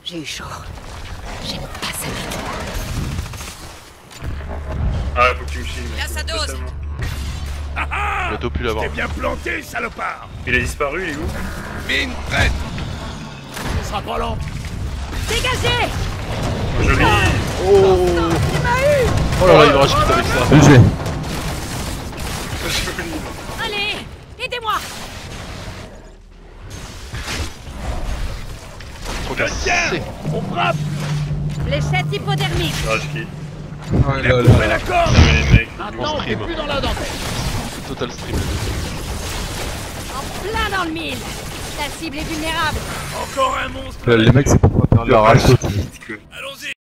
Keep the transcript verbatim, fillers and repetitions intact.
J'ai eu chaud. J'aime pas ça du tout. Ah, faut que tu me filmes. Là, ça dose. Totalement. Ah ah, Bientôt plus l'avant. t'es bien planté, salopard. Il a disparu, il est où? Mine prête. Ce sera pas long. Dégagez! Joli. Oh Oh là là, il me rage vite avec ça. G G. Joli. Allez, aidez-moi! Trop Je tiens. cassé. On frappe. Fléchette hypodermique. Ah, j'ai qui? Oh Il a coupé la corde. Fermez les mecs. Maintenant, t'es stream. plus dans la dentelle. Total stream. En plein dans le mille. La cible est vulnérable. Encore un monstre. Les mecs, c'est pour pas perdre la rage. Allons-y.